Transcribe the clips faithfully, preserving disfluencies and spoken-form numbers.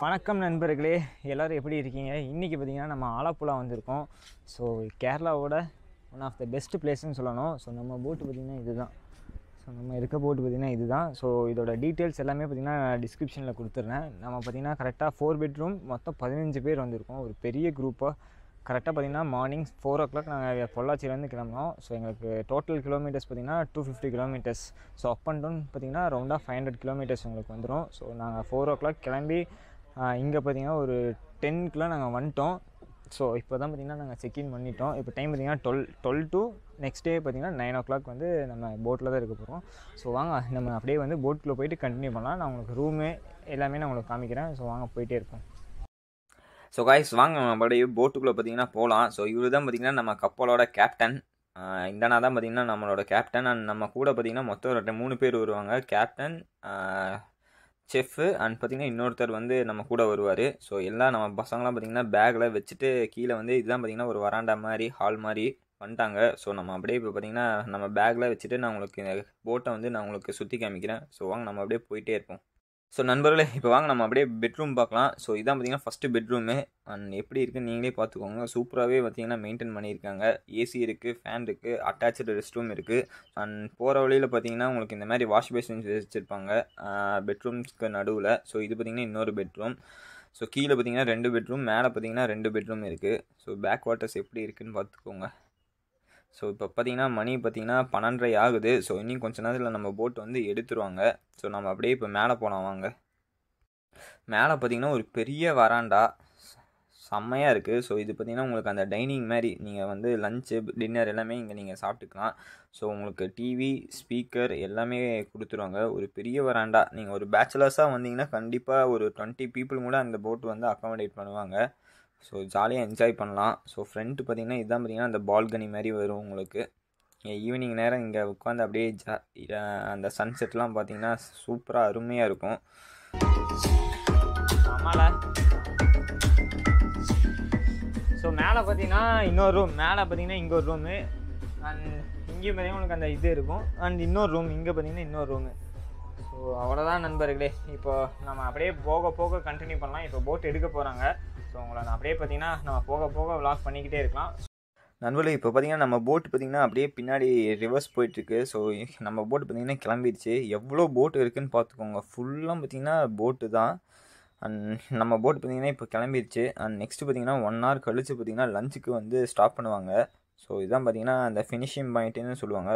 வணக்கம் நண்பர்களே, எல்லோரும் எப்படி இருக்கீங்க? இன்றைக்கி பார்த்திங்கன்னா நம்ம ஆலப்புழா வந்திருக்கோம். ஸோ கேரளாவோட ஒன் ஆஃப் த பெஸ்ட் பிளேஸ்ன்னு சொல்லணும். ஸோ நம்ம போட்டு பார்த்திங்கன்னா இது தான். ஸோ நம்ம இருக்க போட்டு பார்த்திங்கன்னா இது தான். ஸோ இதோட டீட்டெயில்ஸ் எல்லாமே பார்த்திங்கன்னா டிஸ்கிரிப்ஷனில் கொடுத்துட்றேன். நம்ம பார்த்திங்கன்னா கரெக்டாக ஃபோர் பெட்ரூம் மொத்தம் பதினஞ்சு பேர் வந்திருக்கோம். ஒரு பெரிய குரூப்பாக கரெக்டாக பார்த்திங்கன்னா மார்னிங் ஃபோர் ஓ கிளாக் நாங்கள் பொள்ளாச்சியிலேருந்து கிளம்பினோம். ஸோ எங்களுக்கு டோட்டல் கிலோமீட்டர்ஸ் பார்த்திங்கன்னா two fifty kilometres. So up and down பார்த்திங்கன்னா ரவுண்டாக ஃபைவ் ஹண்ட்ரட் கிலோமீட்டர்ஸ் எங்களுக்கு வந்துடும். ஸோ நாங்கள் ஃபோர் ஓ கிளாக் கிளம்பி இங்கே பார்த்திங்கன்னா ஒரு டென்க்குலாம் நாங்கள் வந்துட்டோம். ஸோ இப்போ தான் பார்த்திங்கன்னா நாங்கள் செக்இன் பண்ணிட்டோம். இப்போ டைம் பார்த்திங்கன்னா twelve twelve to next day பார்த்திங்கன்னா நைன் ஓ கிளாக் வந்து நம்ம போட்டில் தான் இருக்க போகிறோம். ஸோ வாங்க நம்ம அப்படியே வந்து போட்டுக்குள்ளே போயிட்டு கண்டினியூ பண்ணலாம். நான் உங்களுக்கு ரூமு எல்லாமே நான் உங்களுக்கு காமிக்கிறேன். ஸோ வாங்க போயிட்டே இருப்போம். ஸோ காய்ஸ் வாங்க நம்மளுடைய போட்டுக்குள்ளே பார்த்தீங்கன்னா போகலாம். ஸோ இவர் தான் பார்த்திங்கன்னா நம்ம கப்பலோட கேப்டன். இந்தனா தான் பார்த்திங்கன்னா நம்மளோட கேப்டன். அண்ட் நம்ம கூட பார்த்திங்கன்னா மொத்தம் ரெண்டு மூணு பேர் வருவாங்க. கேப்டன், செஃப்பு அண்ட் பார்த்திங்கன்னா இன்னொருத்தர் வந்து நம்ம கூட வருவார். ஸோ எல்லாம் நம்ம பசங்களாம் பார்த்திங்கன்னா பேக்கில் வச்சுட்டு கீழே வந்து இதுதான் பார்த்திங்கன்னா ஒரு வராண்டா மாதிரி ஹால் மாதிரி வந்துட்டாங்க. ஸோ நம்ம அப்படியே இப்போ பார்த்திங்கன்னா நம்ம பேக்கில் வச்சுட்டு நான் உங்களுக்கு போட்டை வந்து நான் உங்களுக்கு சுற்றி காமிக்கிறேன். ஸோ வாங்க நம்ம அப்படியே போயிட்டே இருப்போம். ஸோ நண்பர்களே இப்போ வாங்க நம்ம அப்படியே பெட்ரூம் பார்க்கலாம். ஸோ இதான் பார்த்திங்கன்னா ஃபஸ்ட்டு பெட்ரூமு. அண்ட் எப்படி இருக்குன்னு நீங்களே பார்த்துக்கோங்க. சூப்பராகவே பார்த்திங்கன்னா மெயின்டைன் பண்ணியிருக்காங்க. ஏசி இருக்குது, ஃபேன் இருக்குது, அட்டாச்சு ரெஸ்ட் ரூம் இருக்குது. அண்ட் போகிற வழியில் பார்த்திங்கன்னா உங்களுக்கு இந்த மாதிரி வாஷ் பேசின்ஸ் வச்சுருப்பாங்க பெட்ரூம்ஸ்க்கு நடுவில். ஸோ இது பார்த்திங்கன்னா இன்னொரு பெட்ரூம். ஸோ கீழே பார்த்திங்கன்னா ரெண்டு பெட்ரூம், மேலே பார்த்திங்கன்னா ரெண்டு பெட்ரூம் இருக்குது. ஸோ பேக் வாட்டர்ஸ் எப்படி இருக்குதுன்னு பார்த்துக்கோங்க. ஸோ இப்போ பார்த்திங்கன்னா மணி பார்த்திங்கன்னா பன்னெண்டரை ஆகுது. ஸோ இன்னும் கொஞ்ச நேரத்தில் நம்ம போட்டு வந்து எடுத்துருவாங்க. ஸோ நம்ம அப்படியே இப்போ மேலே போகலாம் வாங்க. மேலே பார்த்திங்கன்னா ஒரு பெரிய வராண்டா செம்மையாக இருக்குது. ஸோ இது பார்த்திங்கன்னா உங்களுக்கு அந்த டைனிங் மாதிரி நீங்கள் வந்து லஞ்சு டின்னர் எல்லாமே இங்கே நீங்கள் சாப்பிட்டுக்கலாம். ஸோ உங்களுக்கு டிவி, ஸ்பீக்கர் எல்லாமே கொடுத்துருவாங்க. ஒரு பெரிய வராண்டா. நீங்கள் ஒரு பேச்சுலர்ஸாக வந்தீங்கன்னா கண்டிப்பாக ஒரு டுவெண்ட்டி பீப்புள் கூட அந்த போட்டு வந்து அக்காமடேட் பண்ணுவாங்க. ஸோ ஜாலியாக என்ஜாய் பண்ணலாம். ஸோ ஃப்ரெண்ட்டு பார்த்திங்கன்னா இதுதான் பார்த்திங்கன்னா அந்த பால்கனி மாதிரி வரும் உங்களுக்கு. ஈவினிங் நேரம் இங்கே உட்காந்து அப்படியே ஜா அந்த சன்செட்லாம் பார்த்திங்கன்னா சூப்பராக அருமையாக இருக்கும். ஆமாம். ஸோ மேலே பார்த்தீங்கன்னா இன்னொரு ரூம், மேலே பார்த்தீங்கன்னா இங்கே ஒரு ரூமு, அண்ட் இங்கேயும் பார்த்தீங்கன்னா உங்களுக்கு அந்த இது இருக்கும். அண்ட் இன்னொரு ரூம் இங்கே பார்த்தீங்கன்னா இன்னொரு ரூமு. ஸோ அவ்வளோதான் நண்பர்களே. இப்போ நம்ம அப்படியே போக போக கண்டினியூ பண்ணலாம். இப்போ போட் எடுக்க போகிறாங்க. ஸோ உங்களை நான் அப்படியே பார்த்தீங்கன்னா நம்ம போக போக விளாக் பண்ணிக்கிட்டே இருக்கலாம். நண்பர்களே இப்போ பார்த்திங்கன்னா நம்ம போட்டு பார்த்திங்கன்னா அப்படியே பின்னாடி ரிவர்ஸ் போயிட்டுருக்கு. ஸோ நம்ம போட்டு பார்த்திங்கன்னா கிளம்பிடுச்சு. எவ்வளோ போட்டு இருக்குதுன்னு பார்த்துக்கோங்க. ஃபுல்லாக பார்த்திங்கன்னா போட்டு தான். அண்ட் நம்ம போட்டு பார்த்திங்கன்னா இப்போ கிளம்பிடுச்சு. அண்ட் நெக்ஸ்ட்டு பார்த்திங்கன்னா ஒன் ஹவர் கழித்து பார்த்திங்கன்னா லஞ்சுக்கு வந்து ஸ்டாப் பண்ணுவாங்க. ஸோ இதுதான் பார்த்திங்கன்னா அந்த ஃபினிஷிங் பாயிண்ட்டுன்னு சொல்லுவாங்க.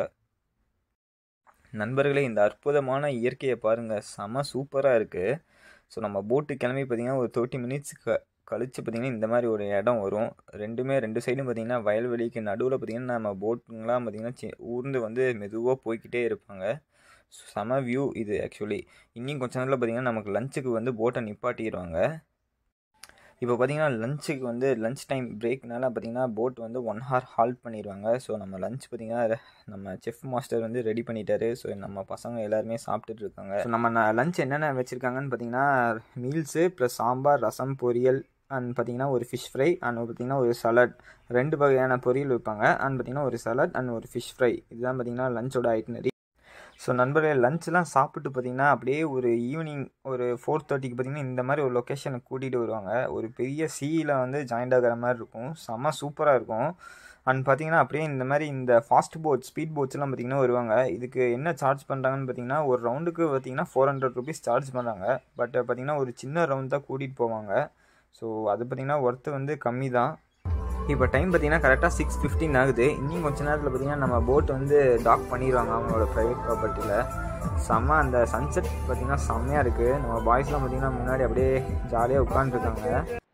நண்பர்களே இந்த அற்புதமான இயற்கையை பாருங்கள், செம சூப்பராக இருக்குது. ஸோ நம்ம போட்டு கிளம்பி பார்த்திங்கன்னா ஒரு தேர்ட்டி மினிட்ஸ் க கழித்து பார்த்திங்கன்னா இந்த மாதிரி ஒரு இடம் வரும். ரெண்டுமே ரெண்டு சைடும் பார்த்திங்கன்னா வயல்வெளிக்கு நடுவில் பார்த்திங்கன்னா நம்ம போட்டுங்களாம் பார்த்திங்கன்னா சி ஊர்ந்து வந்து மெதுவாக போய்கிட்டே இருப்பாங்க. செம வியூ இது. ஆக்சுவலி இன்னும் கொஞ்ச நேரத்தில் பார்த்திங்கன்னா நமக்கு லஞ்சுக்கு வந்து போட்டை நிப்பாட்டிடுவாங்க. இப்போ பார்த்திங்கன்னா லஞ்சுக்கு வந்து லஞ்ச் டைம் பிரேக்னால பார்த்திங்கன்னா போட் வந்து ஒன் ஹவர் ஹால்ட் பண்ணிடுவாங்க. ஸோ நம்ம லஞ்ச் பார்த்திங்கன்னா நம்ம செஃப் மாஸ்டர் வந்து ரெடி பண்ணிட்டாரு. ஸோ நம்ம பசங்க எல்லாருமே சாப்பிட்டுட்டு இருக்காங்க. ஸோ நம்ம லஞ்ச் என்னென்ன வச்சுருக்காங்கன்னு பார்த்திங்கன்னா மீல்ஸு ப்ளஸ் சாம்பார், ரசம், பொரியல் அண்ட் பார்த்திங்கன்னா ஒரு ஃபிஷ் ஃப்ரை அண்ட் பார்த்திங்கன்னா ஒரு சலாட். ரெண்டு வகையான பொரியல் வைப்பாங்க. அண்ட் பார்த்திங்கன்னா ஒரு சலாட் அண்ட் ஒரு ஃபிஷ் ஃப்ரை. இதுதான் பார்த்திங்கன்னா லஞ்சோட ஐட்டனரி. ஸோ நண்பர்களே லஞ்செலாம் சாப்பிட்டு பார்த்திங்கன்னா அப்படியே ஒரு ஈவினிங் ஒரு ஃபோர் தேர்ட்டிக்கு பார்த்திங்கன்னா இந்த மாதிரி ஒரு லொக்கேஷனுக்கு கூட்டிகிட்டு வருவாங்க. ஒரு பெரிய சீயில் வந்து ஜாயிண்ட் ஆகிற மாதிரி இருக்கும். செம்ம சூப்பராக இருக்கும். அண்ட் பார்த்திங்கன்னா அப்படியே இந்த மாதிரி இந்த ஃபாஸ்ட் போட், ஸ்பீட் போட்ஸ்லாம் பார்த்திங்கன்னா வருவாங்க. இதுக்கு என்ன சார்ஜ் பண்ணுறாங்கன்னு பார்த்திங்கன்னா ஒரு ரவுண்டுக்கு பார்த்திங்கன்னா ஃபோர் ஹண்ட்ரட் ருபீஸ் சார்ஜ் பண்ணுறாங்க. பட் பார்த்திங்கன்னா ஒரு சின்ன ரவுண்ட் தான் கூட்டிகிட்டு போவாங்க. ஸோ அது பார்த்திங்கன்னா ஒர்த்து வந்து கம்மி தான். இப்போ டைம் பார்த்திங்கன்னா கரெக்டாக சிக்ஸ் ஃபிஃப்டின் ஆகுது. இன்னும் கொஞ்சம் நேரத்தில் பார்த்திங்கன்னா நம்ம போட் வந்து டாக் பண்ணிடுவாங்க அவங்களோட ப்ரைவேட் ப்ராப்பர்ட்டியில். செம்ம அந்த சன்செட் பார்த்திங்கன்னா செம்மையாக இருக்குது. நம்ம பாய்ஸ்லாம் பார்த்திங்கன்னா முன்னாடி அப்படியே ஜாலியாக உட்காந்துருக்காங்க.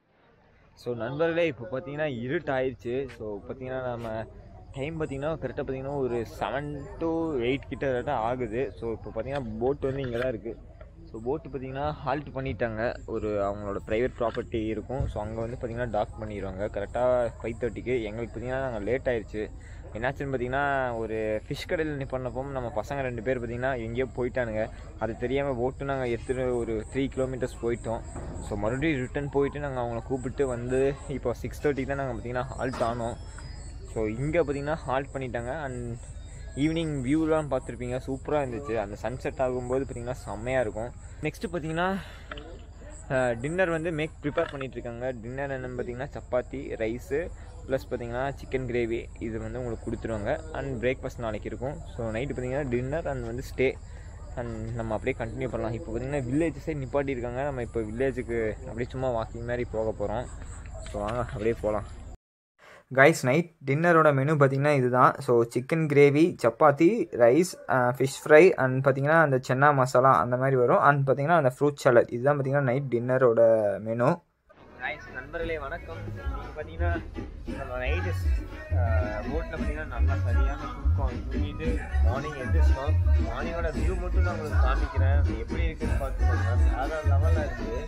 ஸோ நண்பர்களே இப்போ பார்த்திங்கன்னா இருட்டு ஆயிடுச்சு. ஸோ பார்த்திங்கன்னா நம்ம டைம் பார்த்திங்கன்னா கரெக்டாக பார்த்திங்கன்னா ஒரு செவன் டு எயிட் கிட்ட கரெக்டாக ஆகுது. ஸோ இப்போ பார்த்திங்கன்னா போட் வந்து இங்கே தான் இருக்குது. ஸோ போட்டு பார்த்திங்கன்னா ஹால்ட் பண்ணிட்டாங்க. ஒரு அவங்களோட ப்ரைவேட் ப்ராப்பர்ட்டி இருக்கும். ஸோ அங்கே வந்து பார்த்திங்கன்னா டாக் பண்ணிடுவாங்க கரெக்டாக ஃபைவ் தேர்ட்டிக்கு. எங்களுக்கு பார்த்திங்கன்னா நாங்கள் லேட் ஆகிடுச்சு. என்னாச்சுன்னு பார்த்திங்கன்னா ஒரு ஃபிஷ் கடையில் நிற்பண்ணப்போ நம்ம பசங்க ரெண்டு பேர் பார்த்திங்கன்னா எங்கேயோ போயிட்டானுங்க. அது தெரியாமல் போட்டு நாங்கள் எடுத்துகிட்டு ஒரு த்ரீ கிலோமீட்டர்ஸ் போயிட்டோம். ஸோ மறுபடியும் ரிட்டன் போயிட்டு நாங்கள் அவங்கள கூப்பிட்டு வந்து இப்போ சிக்ஸ் தேர்ட்டிக்கு தான் நாங்கள் பார்த்திங்கன்னா ஹால்ட் ஆனோம். ஸோ இங்கே பார்த்திங்கன்னா ஹால்ட் பண்ணிட்டாங்க. அண்ட் ஈவினிங் வியூலாம் பார்த்துருப்பீங்க, சூப்பராக இருந்துச்சு. அந்த சன்செட் ஆகும்போது பார்த்திங்கன்னா செம்மையாக இருக்கும். நெக்ஸ்ட்டு பார்த்திங்கன்னா டின்னர் வந்து மேக் ப்ரிப்பேர் பண்ணிகிட்ருக்காங்க. டின்னர் என்னென்னு பார்த்தீங்கன்னா சப்பாத்தி, ரைஸு ப்ளஸ் பார்த்தீங்கன்னா சிக்கன் கிரேவி இது வந்து உங்களுக்கு கொடுத்துருவாங்க. அண்ட் பிரேக்ஃபாஸ்ட் நாளைக்கு இருக்கும். ஸோ நைட்டு பார்த்தீங்கன்னா டின்னர் அண்ட் வந்து ஸ்டே அண்ட் நம்ம அப்படியே கண்டினியூ பண்ணலாம். இப்போ பார்த்தீங்கன்னா வில்லேஜ் சைடு நிப்பாட்டியிருக்காங்க. நம்ம இப்போ வில்லேஜுக்கு அப்படியே சும்மா வாக்கிங் மாதிரி போக போகிறோம். ஸோ வாங்க அப்படியே போகலாம். கைஸ், நைட் டின்னரோட மெனு பார்த்திங்கன்னா இதுதான். So chicken gravy, chapati, rice, fish fry and பார்த்திங்கன்னா அந்த சென்னா மசாலா அந்த மாதிரி வரும். அண்ட் பார்த்திங்கன்னா அந்த ஃப்ரூட் சாலட் இதுதான் பார்த்திங்கன்னா நைட் டின்னரோட மெனு. கைஸ் நண்பர்களே வணக்கம். நீங்கள் பார்த்தீங்கன்னா நம்ம நைட்டு போட்டில் பார்த்திங்கன்னா நல்லா சரியான தூக்கம் தூங்கிட்டு மார்னிங் எந்திரிச்சோம். மார்னிங்கோட வியூ மட்டும் நான் உங்களுக்கு காமிக்கிறேன். எப்படி இருக்குன்னு பார்த்துக்கோங்க. வேறு லெவலில் இருக்குது.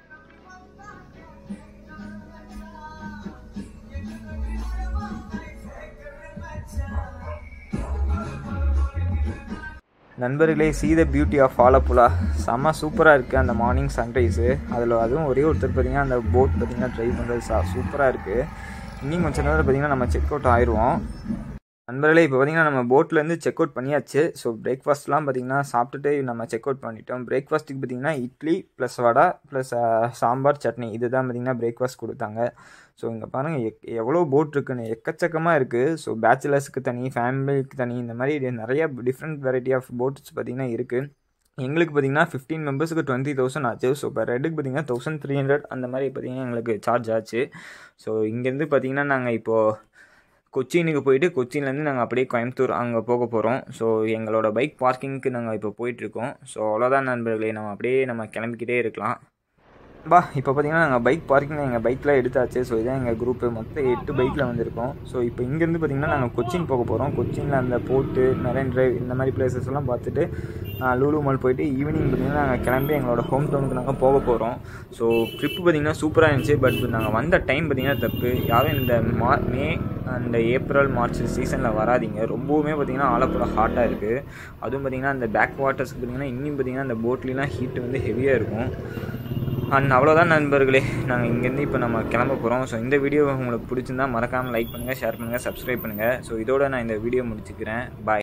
நண்பர்களே, see the beauty of Alappuzha. செம்ம சூப்பராக இருக்குது அந்த மார்னிங் சன்ரைஸு. அதில் அதுவும் ஒரே ஒருத்தர் பார்த்திங்கன்னா அந்த போட் பார்த்திங்கன்னா ட்ரைவ் பண்ணுறது சா சூப்பராக இருக்குது. இன்னும் கொஞ்சம் நேரம் பார்த்திங்கன்னா நம்ம செக் அவுட் ஆயிடுவோம். நண்பர்களே, இப்போ பார்த்திங்கன்னா நம்ம போட்லேருந்து செக் அவுட் பண்ணியாச்சு. ஸோ பிரேக்ஃபாஸ்ட்லாம் பார்த்திங்கன்னா சாப்பிட்டுட்டு நம்ம செக் அவுட் பண்ணிட்டோம். பிரேக்ஃபாஸ்ட்டுக்கு பார்த்திங்கன்னா idli plus vada plus sambar chutney இது தான் பார்த்திங்கன்னா பிரேக்ஃபாஸ்ட் கொடுத்தாங்க. ஸோ இங்கே பாருங்கள் எக் எவ்வளோ போட் இருக்குன்னு எக்கச்சக்கமாக இருக்குது. ஸோ பேச்சுலர்ஸுக்கு தனி, ஃபேமிலிக்கு தனி, இந்த மாதிரி நிறைய டிஃப்ரெண்ட் வெரைட்டி ஆஃப் போட்ஸ் பார்த்திங்கன்னா இருக்குது. எங்களுக்கு பார்த்திங்கன்னா ஃபிஃப்டீன் மெம்பர்ஸுக்கு டுவெண்ட்டி தௌசண்ட் ஆச்சு. ஸோ இப்போ ரெட்டுக்கு பார்த்திங்கன்னா தௌசண்ட் த்ரீ ஹண்ட்ரட் அந்த மாதிரி பார்த்திங்கன்னா எங்களுக்கு சார்ஜ் ஆச்சு. ஸோ இங்கேருந்து பார்த்திங்கன்னா நாங்கள் இப்போது கொச்சினுக்கு போயிட்டு கொச்சின்லேருந்து நாங்கள் அப்படியே கோயம்புத்தூர் அங்கே போக போகிறோம். ஸோ எங்களோட பைக் பார்க்கிங்க்கு நாங்கள் இப்போ போயிட்டுருக்கோம். ஸோ அவ்வளோதான் நண்பர்களே, நம்ம அப்படியே நம்ம கிளம்பிக்கிட்டே இருக்கலாம். பா இப்போ பார்த்திங்கன்னா நாங்கள் பைக் பார்க்கிங் எங்கள் பைக்கில் எடுத்தாச்சு. ஸோ இதான் எங்கள் குரூப்பு, மொத்தம் எட்டு பைக்கில் வந்திருக்கோம். ஸோ இப்போ இங்கேருந்து பார்த்திங்கன்னா நாங்கள் கொச்சின் போக போகிறோம். கொச்சினில் அந்த போர்ட்டு, மெரைன் ட்ரைவ் இந்த மாதிரி பிளேசஸ் எல்லாம் பார்த்துட்டு லூலு மால் போயிட்டு ஈவினிங் பார்த்திங்கன்னா நாங்கள் கிளம்பி எங்களோட ஹோம் டவுனுக்கு நாங்கள் போக போகிறோம். ஸோ ட்ரிப்பு பார்த்திங்கன்னா சூப்பராக இருந்துச்சு. பட் நாங்கள் வந்த டைம் பார்த்திங்கன்னா தப்பு. யாரும் இந்த மா மே அண்ட் ஏப்ரல் மார்ச் சீசனில் வராதிங்க. ரொம்பவுமே பார்த்திங்கன்னா ஆலப்புழா ஹாட்டாக இருக்குது. அதுவும் பார்த்திங்கன்னா அந்த பேக் வாட்டர்ஸ்க்கு பார்த்திங்கன்னா இன்னும் பார்த்திங்கன்னா அந்த போட்லாம் ஹீட் வந்து ஹெவியாக இருக்கும். அண்ட் அவ்வளோதான் நண்பர்களே, நாங்கள் இங்கேருந்து இப்போ நம்ம கிளம்ப போகிறோம். ஸோ இந்த வீடியோ உங்களுக்கு பிடிச்சிருந்தா மறக்காமல் லைக் பண்ணுங்கள், ஷேர் பண்ணுங்கள், சப்ஸ்கிரைப் பண்ணுங்கள். ஸோ இதோட நான் இந்த வீடியோ முடிச்சுக்கிறேன். பாய்.